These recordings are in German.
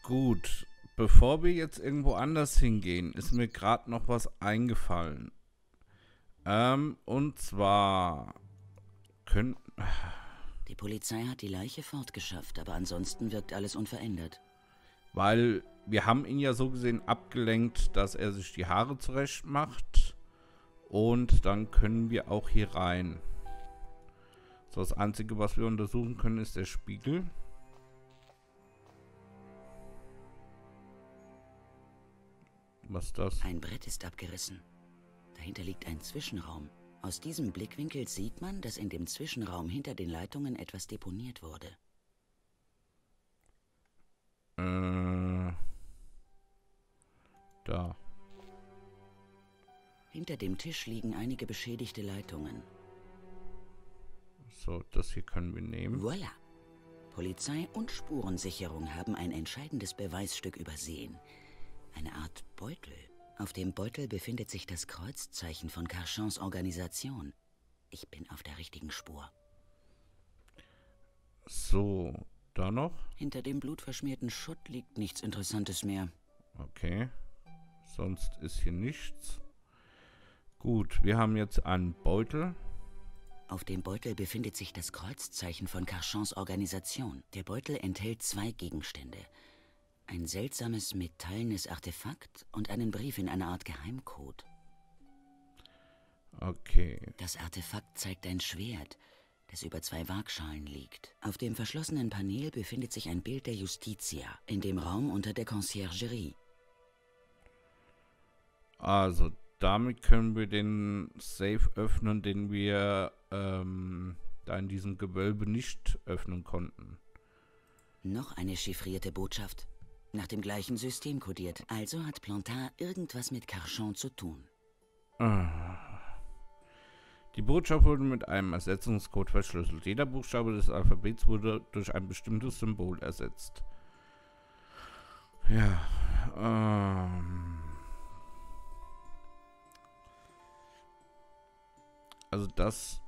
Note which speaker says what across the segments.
Speaker 1: Gut, bevor wir jetzt irgendwo anders hingehen, ist mir gerade noch was eingefallen. Und zwar können,
Speaker 2: Die Polizei hat die Leiche fortgeschafft, aber ansonsten wirkt alles unverändert.
Speaker 1: weil wir haben ihn ja so gesehen abgelenkt, dass er sich die Haare zurecht macht. Und dann können wir auch hier rein. So, das Einzige, was wir untersuchen können, ist der Spiegel. Was ist das?
Speaker 2: Ein Brett ist abgerissen. Dahinter liegt ein Zwischenraum. Aus diesem Blickwinkel sieht man, dass in dem Zwischenraum hinter den Leitungen etwas deponiert wurde.
Speaker 1: Da.
Speaker 2: Hinter dem Tisch liegen einige beschädigte Leitungen.
Speaker 1: So, das hier können wir nehmen.
Speaker 2: Voila! Polizei und Spurensicherung haben ein entscheidendes Beweisstück übersehen. Eine Art Beutel. Auf dem Beutel befindet sich das Kreuzzeichen von Carchons Organisation. Ich bin auf der richtigen Spur.
Speaker 1: So, da noch.
Speaker 2: Hinter dem blutverschmierten Schutt liegt nichts Interessantes mehr.
Speaker 1: Okay. Sonst ist hier nichts. Gut, wir haben jetzt einen Beutel.
Speaker 2: Auf dem Beutel befindet sich das Kreuzzeichen von Carchons Organisation. Der Beutel enthält zwei Gegenstände. Ein seltsames metallenes Artefakt und einen Brief in einer Art Geheimcode.
Speaker 1: Okay.
Speaker 2: Das Artefakt zeigt ein Schwert, das über zwei Waagschalen liegt. Auf dem verschlossenen Panel befindet sich ein Bild der Justitia in dem Raum unter der Conciergerie.
Speaker 1: Also, damit können wir den Safe öffnen, den wir da in diesem Gewölbe nicht öffnen konnten.
Speaker 2: Noch eine chiffrierte Botschaft. Nach dem gleichen System kodiert. Also hat Plantard irgendwas mit Carchon zu tun.
Speaker 1: Die Botschaft wurde mit einem Ersetzungscode verschlüsselt. Jeder Buchstabe des Alphabets wurde durch ein bestimmtes Symbol ersetzt. Ja, also das...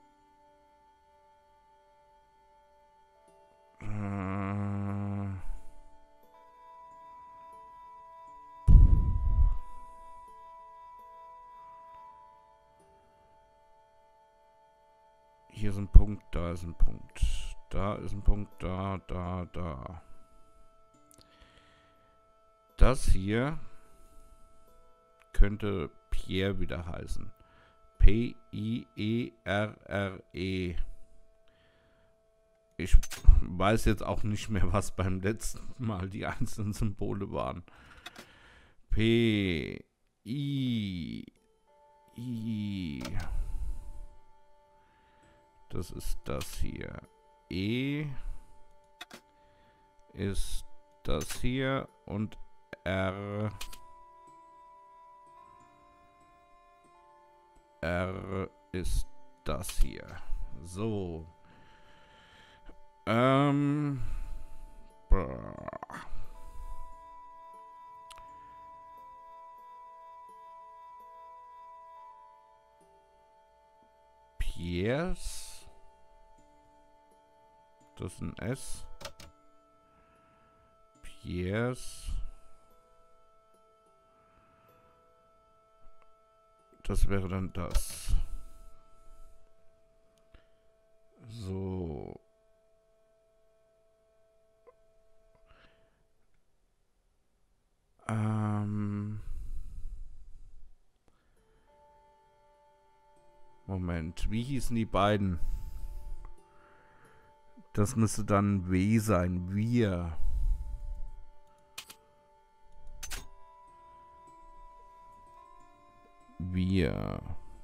Speaker 1: Hier ist ein Punkt, da ist ein Punkt. Da ist ein Punkt, da. Das hier könnte Pierre wieder heißen. P-I-E-R-R-E. Ich weiß jetzt auch nicht mehr, was beim letzten Mal die einzelnen Symbole waren. P-I-I. Das ist das hier. E ist das hier und R ist das hier. So. Pierce. Das ist ein S. Pierce. Das wäre dann das. So. Moment, wie hießen die beiden? Das müsste dann W sein. Wir. Wir.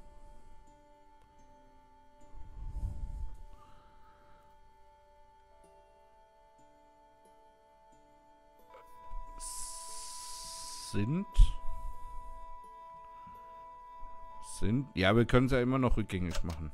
Speaker 1: Sind. Ja, wir können es ja immer noch rückgängig machen.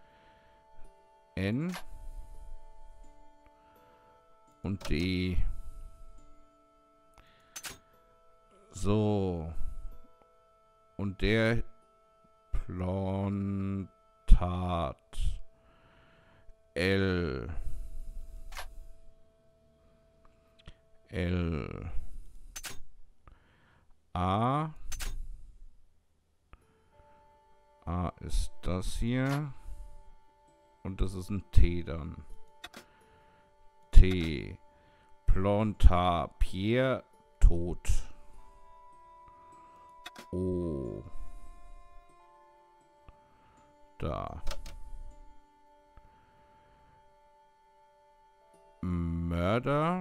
Speaker 1: N. Und D. So. Und der Plantat. L. L A. A ist das hier. Und das ist ein T dann. T. Planta Pierre tot. O. Da. Mörder.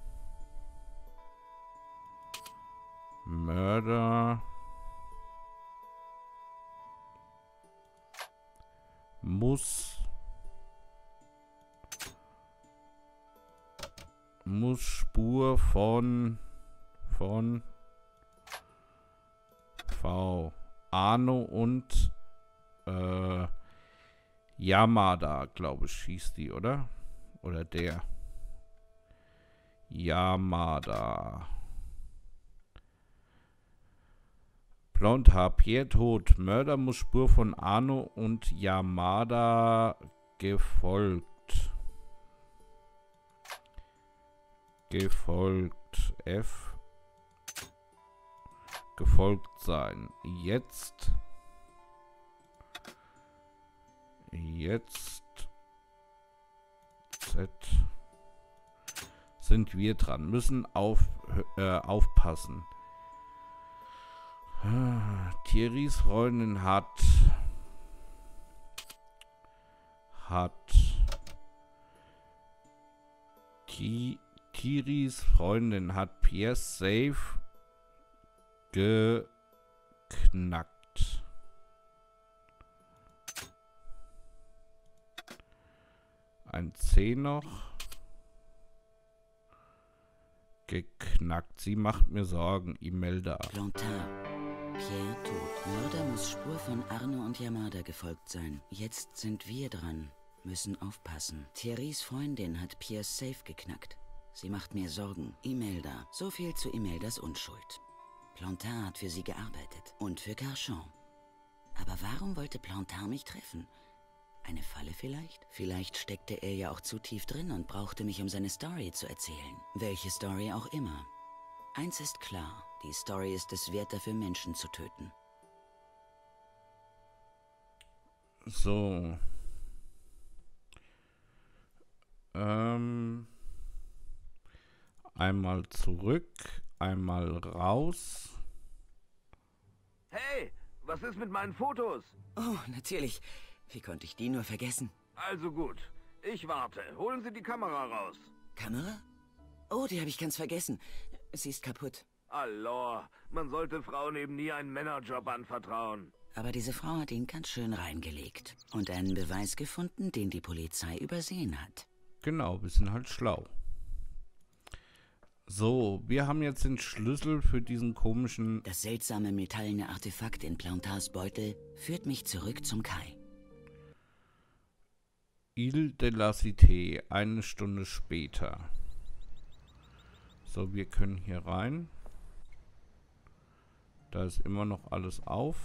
Speaker 1: Mörder. Muss Spur von V. Arno und Yamada, glaube ich, hieß die, oder? Oder der. Yamada. Blondhaar, Pierre tot. Mörder muss Spur von Arno und Yamada gefolgt. F. Gefolgt sein. Jetzt Z. Sind wir dran. Müssen aufpassen. Thierrys Freundin hat Thierrys Freundin hat Pierre safe geknackt. Ein C noch. Geknackt. Sie macht mir Sorgen. Imelda.
Speaker 2: Plantin. Pierre tot. Mörder muss Spur von Arno und Yamada gefolgt sein. Jetzt sind wir dran. Müssen aufpassen. Thierrys Freundin hat Pierre safe geknackt. Sie macht mir Sorgen. Imelda. So viel zu Imeldas Unschuld. Plantin hat für sie gearbeitet. Und für Carchon. Aber warum wollte Plantin mich treffen? Eine Falle vielleicht? Vielleicht steckte er ja auch zu tief drin und brauchte mich, um seine Story zu erzählen. Welche Story auch immer. Eins ist klar. Die Story ist es wert, dafür Menschen zu töten.
Speaker 1: So. Einmal zurück, einmal raus.
Speaker 3: Hey, was ist mit meinen Fotos?
Speaker 2: Oh, natürlich. Wie konnte ich die nur vergessen?
Speaker 3: Also gut, ich warte. Holen Sie die Kamera raus.
Speaker 2: Kamera? Oh, die habe ich ganz vergessen. Sie ist kaputt.
Speaker 3: Allah, man sollte Frauen eben nie einen Männerjob anvertrauen.
Speaker 2: Aber diese Frau hat ihn ganz schön reingelegt. Und einen Beweis gefunden, den die Polizei übersehen hat.
Speaker 1: Genau, wir sind halt schlau. So, wir haben jetzt den Schlüssel für diesen komischen...
Speaker 2: Das seltsame metallene Artefakt in Plantins Beutel führt mich zurück zum Kai.
Speaker 1: Ile de la Cité, eine Stunde später. So, wir können hier rein. Da ist immer noch alles auf.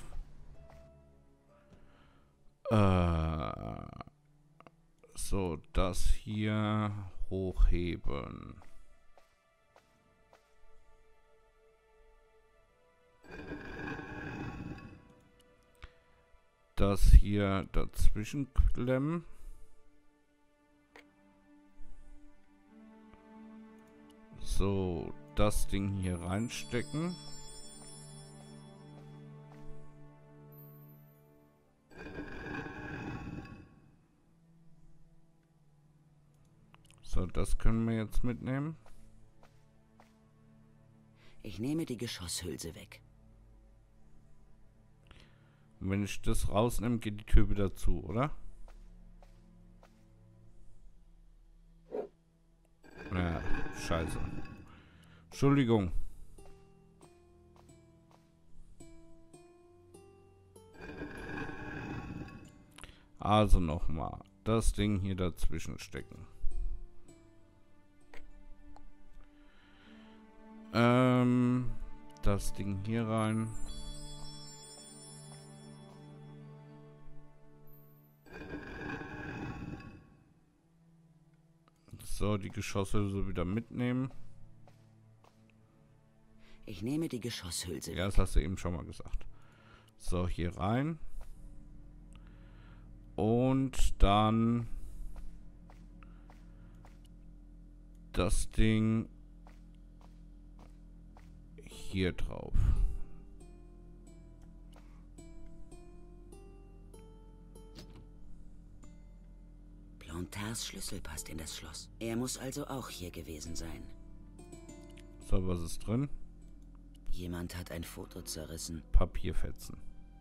Speaker 1: So, das hier hochheben. Das hier dazwischen klemmen. So, das Ding hier reinstecken. So, das können wir jetzt mitnehmen.
Speaker 2: Ich nehme die Geschosshülse weg.
Speaker 1: Und wenn ich das rausnehme, geht die Tür wieder zu, oder? Ja, scheiße. Entschuldigung. Also nochmal. Das Ding hier dazwischen stecken. Das Ding hier rein. So, die Geschosse so wieder mitnehmen.
Speaker 2: Ich nehme die Geschosshülse.
Speaker 1: Ja, das hast du eben schon mal gesagt. So, hier rein. Und dann das Ding hier drauf.
Speaker 2: Plantards Schlüssel passt in das Schloss. Er muss also auch hier gewesen sein.
Speaker 1: So, was ist drin?
Speaker 2: Jemand hat ein Foto zerrissen.
Speaker 1: Papierfetzen.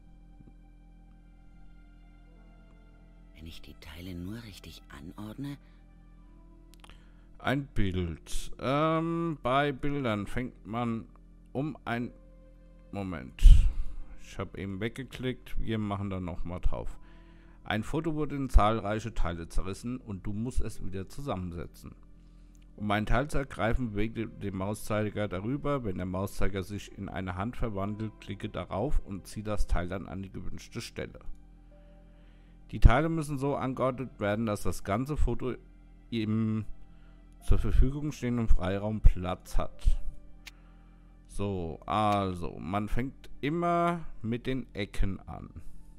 Speaker 2: Wenn ich die Teile nur richtig anordne...
Speaker 1: Ein Bild. Bei Bildern fängt man ein... Moment. Ich habe eben weggeklickt. Wir machen da nochmal drauf. Ein Foto wurde in zahlreiche Teile zerrissen und du musst es wieder zusammensetzen. Um ein Teil zu ergreifen, bewege den Mauszeiger darüber. Wenn der Mauszeiger sich in eine Hand verwandelt, klicke darauf und ziehe das Teil dann an die gewünschte Stelle. Die Teile müssen so angeordnet werden, dass das ganze Foto im zur Verfügung stehenden Freiraum Platz hat. So, also, man fängt immer mit den Ecken an.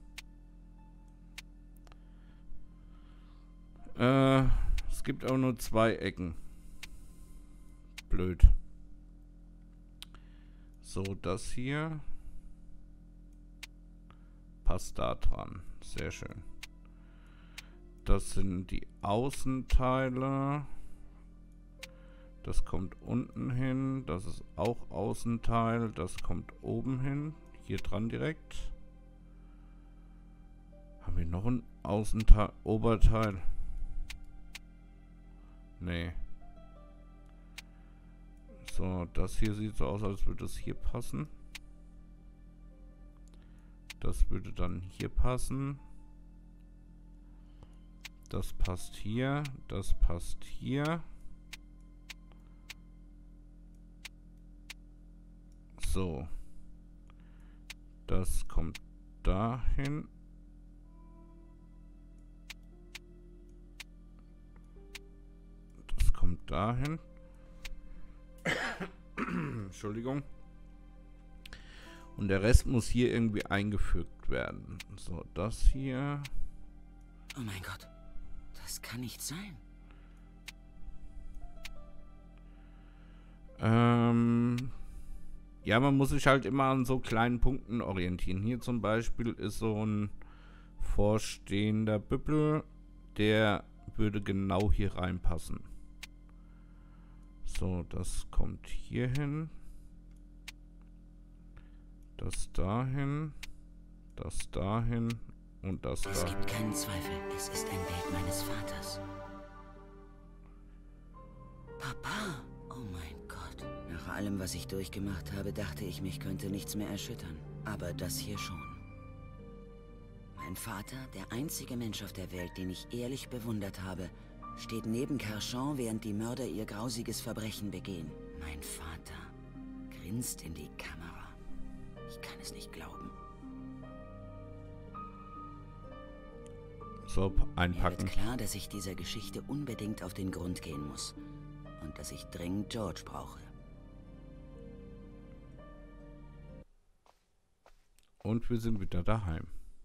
Speaker 1: Es gibt auch nur 2 Ecken. Blöd. So, das hier passt da dran. Sehr schön. Das sind die Außenteile. Das kommt unten hin. Das ist auch Außenteil. Das kommt oben hin. Hier dran direkt. Haben wir noch ein Außenteil? Oberteil? Nee. So, das hier sieht so aus, als würde es hier passen. Das würde dann hier passen. Das passt hier. Das passt hier. So. Das kommt dahin. Das kommt dahin. Entschuldigung. Und der Rest muss hier irgendwie eingefügt werden. So, das hier.
Speaker 2: Oh mein Gott. Das kann nicht sein.
Speaker 1: Ja, man muss sich halt immer an so kleinen Punkten orientieren. Hier zum Beispiel ist so ein vorstehender Büppel, der würde genau hier reinpassen. So, das kommt hier hin. Das dahin. Das dahin. Und das da.
Speaker 2: Es gibt keinen Zweifel. Es ist ein Bild meines Vaters. Papa! Oh mein Gott. Nach allem, was ich durchgemacht habe, dachte ich, mich könnte nichts mehr erschüttern. Aber das hier schon. Mein Vater, der einzige Mensch auf der Welt, den ich ehrlich bewundert habe, steht neben Carchon, während die Mörder ihr grausiges Verbrechen begehen. Mein Vater grinst in die Kamera. Ich kann es nicht glauben.
Speaker 1: So, einpacken.
Speaker 2: Mir wird klar, dass ich dieser Geschichte unbedingt auf den Grund gehen muss. Und dass ich dringend George brauche.
Speaker 1: Und wir sind wieder daheim.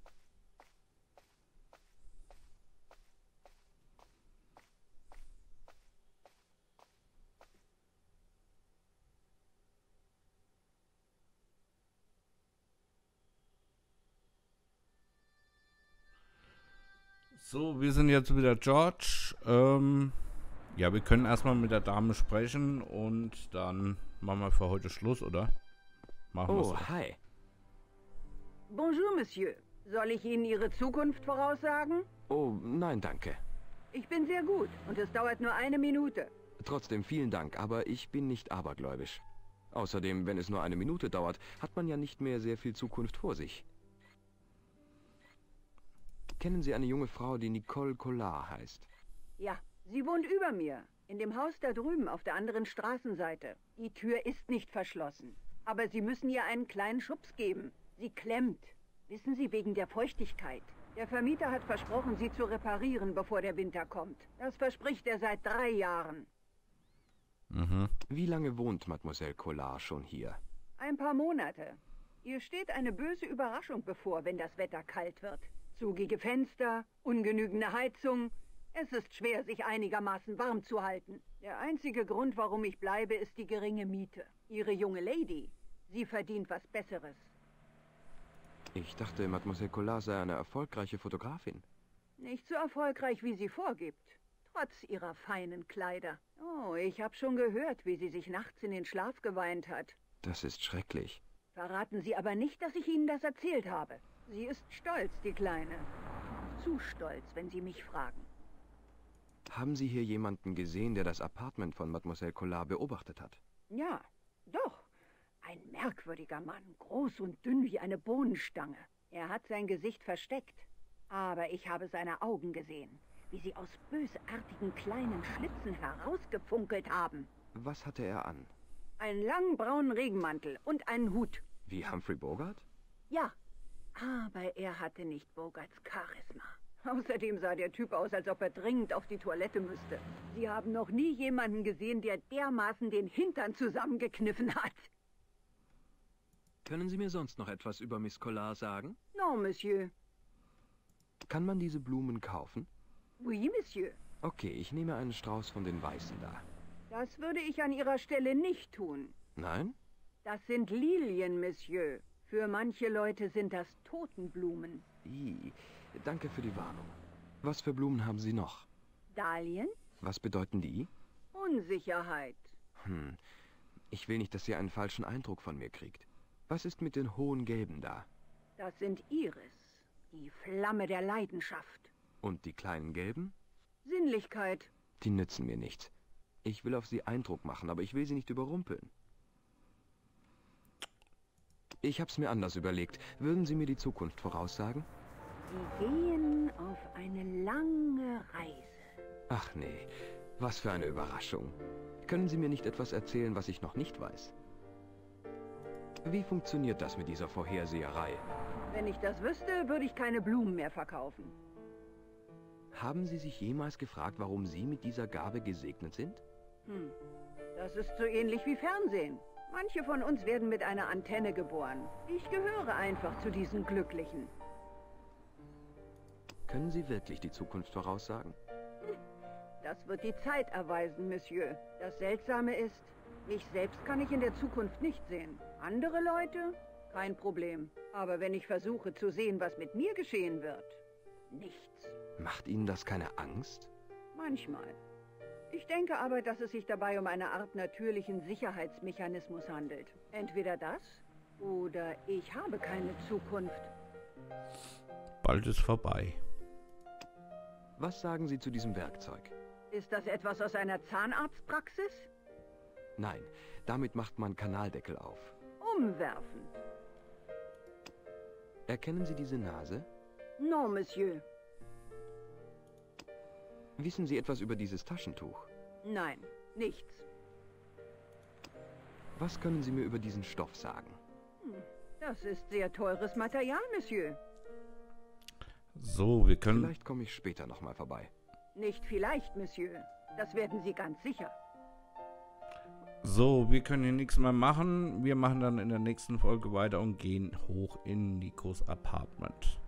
Speaker 1: So, wir sind jetzt wieder George. Ja, wir können erstmal mit der Dame sprechen und dann machen wir für heute Schluss, oder? Machen wir so.
Speaker 4: Hi.
Speaker 5: Bonjour, Monsieur. Soll ich Ihnen Ihre Zukunft voraussagen?
Speaker 4: Oh, nein, danke.
Speaker 5: Ich bin sehr gut und es dauert nur 1 Minute.
Speaker 4: Trotzdem vielen Dank, aber ich bin nicht abergläubisch. Außerdem, wenn es nur 1 Minute dauert, hat man ja nicht mehr sehr viel Zukunft vor sich. Kennen Sie eine junge Frau, die Nicole Collard heißt?
Speaker 5: Ja, sie wohnt über mir. In dem Haus da drüben auf der anderen Straßenseite. Die Tür ist nicht verschlossen. Aber Sie müssen ihr einen kleinen Schubs geben. Sie klemmt. Wissen Sie, wegen der Feuchtigkeit. Der Vermieter hat versprochen, sie zu reparieren, bevor der Winter kommt. Das verspricht er seit 3 Jahren.
Speaker 4: Wie lange wohnt Mademoiselle Collard schon hier?
Speaker 5: Ein paar Monate. Ihr steht eine böse Überraschung bevor, wenn das Wetter kalt wird. Zugige Fenster, ungenügende Heizung. Es ist schwer, sich einigermaßen warm zu halten. Der einzige Grund, warum ich bleibe, ist die geringe Miete. Ihre junge Lady, sie verdient was Besseres.
Speaker 4: Ich dachte, Mademoiselle Collard sei eine erfolgreiche Fotografin.
Speaker 5: Nicht so erfolgreich, wie sie vorgibt. Trotz ihrer feinen Kleider. Oh, ich habe schon gehört, wie sie sich nachts in den Schlaf geweint hat.
Speaker 4: Das ist schrecklich.
Speaker 5: Verraten Sie aber nicht, dass ich Ihnen das erzählt habe. Sie ist stolz, die Kleine. Zu stolz, wenn Sie mich fragen.
Speaker 4: Haben Sie hier jemanden gesehen, der das Apartment von Mademoiselle Collard beobachtet hat?
Speaker 5: Ja, doch. Ein merkwürdiger Mann, groß und dünn wie eine Bohnenstange. Er hat sein Gesicht versteckt. Aber ich habe seine Augen gesehen, wie sie aus bösartigen kleinen Schlitzen herausgefunkelt haben.
Speaker 4: Was hatte er an?
Speaker 5: Einen langen braunen Regenmantel und einen Hut.
Speaker 4: Wie Humphrey Bogart?
Speaker 5: Ja, aber er hatte nicht Bogarts Charisma. Außerdem sah der Typ aus, als ob er dringend auf die Toilette müsste. Sie haben noch nie jemanden gesehen, der dermaßen den Hintern zusammengekniffen hat.
Speaker 6: Können Sie mir sonst noch etwas über Miss Collard sagen?
Speaker 5: Non, Monsieur.
Speaker 4: Kann man diese Blumen kaufen?
Speaker 5: Oui, Monsieur.
Speaker 4: Okay, ich nehme einen Strauß von den Weißen da.
Speaker 5: Das würde ich an Ihrer Stelle nicht tun.
Speaker 4: Nein?
Speaker 5: Das sind Lilien, Monsieur. Für manche Leute sind das Totenblumen.
Speaker 4: Danke für die Warnung. Was für Blumen haben Sie noch?
Speaker 5: Dahlien?
Speaker 4: Was bedeuten die?
Speaker 5: Unsicherheit.
Speaker 4: Ich will nicht, dass sie einen falschen Eindruck von mir kriegt. Was ist mit den hohen Gelben da?
Speaker 5: Das sind Iris, die Flamme der Leidenschaft.
Speaker 4: Und die kleinen Gelben?
Speaker 5: Sinnlichkeit.
Speaker 4: Die nützen mir nichts. Ich will auf sie Eindruck machen, aber ich will sie nicht überrumpeln. Ich hab's mir anders überlegt. Würden Sie mir die Zukunft voraussagen?
Speaker 5: Sie gehen auf eine lange Reise.
Speaker 4: Ach nee, was für eine Überraschung. Können Sie mir nicht etwas erzählen, was ich noch nicht weiß? Wie funktioniert das mit dieser Vorherseherei?
Speaker 5: Wenn ich das wüsste, würde ich keine Blumen mehr verkaufen.
Speaker 4: Haben Sie sich jemals gefragt, warum Sie mit dieser Gabe gesegnet sind?
Speaker 5: Das ist so ähnlich wie Fernsehen. Manche von uns werden mit einer Antenne geboren. Ich gehöre einfach zu diesen Glücklichen.
Speaker 4: Können Sie wirklich die Zukunft voraussagen?
Speaker 5: Das wird die Zeit erweisen, Monsieur. Das Seltsame ist, mich selbst kann ich in der Zukunft nicht sehen. Andere Leute? Kein Problem. Aber wenn ich versuche zu sehen, was mit mir geschehen wird, nichts.
Speaker 4: Macht Ihnen das keine Angst?
Speaker 5: Manchmal. Ich denke aber, dass es sich dabei um eine Art natürlichen Sicherheitsmechanismus handelt. Entweder das oder ich habe keine Zukunft.
Speaker 1: Bald ist vorbei.
Speaker 4: Was sagen Sie zu diesem Werkzeug?
Speaker 5: Ist das etwas aus einer Zahnarztpraxis?
Speaker 4: Nein, damit macht man Kanaldeckel auf.
Speaker 5: Umwerfend.
Speaker 4: Erkennen Sie diese Nase?
Speaker 5: Non, Monsieur.
Speaker 4: Wissen Sie etwas über dieses Taschentuch?
Speaker 5: Nein, nichts.
Speaker 4: Was können Sie mir über diesen Stoff sagen?
Speaker 5: Das ist sehr teures Material, Monsieur.
Speaker 1: So, wir können...
Speaker 4: Vielleicht komme ich später nochmal vorbei.
Speaker 5: Nicht vielleicht, Monsieur. Das werden Sie ganz sicher.
Speaker 1: So, wir können hier nichts mehr machen. Wir machen dann in der nächsten Folge weiter und gehen hoch in Nikos Apartment.